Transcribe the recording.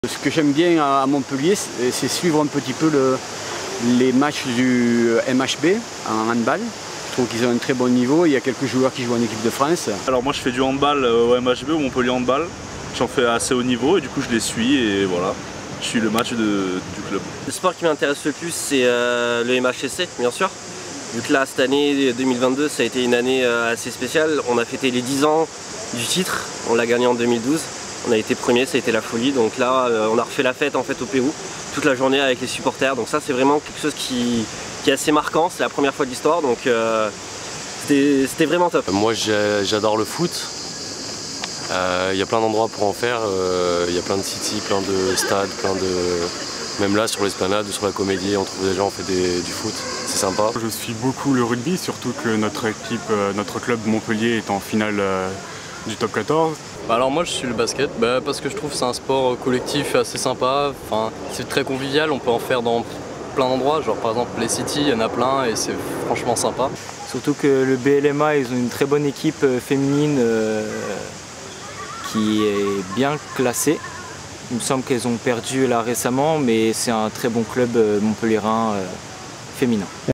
Ce que j'aime bien à Montpellier, c'est suivre un petit peu les matchs du MHB en handball. Je trouve qu'ils ont un très bon niveau. Il y a quelques joueurs qui jouent en équipe de France. Alors moi je fais du handball au MHB, au Montpellier Handball. J'en fais assez haut niveau et du coup je les suis et voilà. Je suis le match du club. Le sport qui m'intéresse le plus c'est le MHSC bien sûr. Vu que là cette année 2022 ça a été une année assez spéciale. On a fêté les 10 ans du titre, on l'a gagné en 2012. On a été premier, ça a été la folie. Donc là on a refait la fête en fait au Pérou toute la journée avec les supporters. Donc ça c'est vraiment quelque chose qui est assez marquant, c'est la première fois de l'histoire. Donc c'était vraiment top. Moi j'adore le foot. Il y a plein d'endroits pour en faire, il y a plein de cities, plein de stades, même là sur l'esplanade ou sur la Comédie, on trouve des gens, on fait du foot, c'est sympa. Je suis beaucoup le rugby, surtout que notre équipe, notre club Montpellier est en finale du top 14. Alors moi je suis le basket parce que je trouve que c'est un sport collectif assez sympa, c'est très convivial, on peut en faire dans plein d'endroits, genre par exemple les cities, il y en a plein et c'est franchement sympa. Surtout que le BLMA, ils ont une très bonne équipe féminine qui est bien classée. Il me semble qu'elles ont perdu là récemment, mais c'est un très bon club montpelliérain féminin.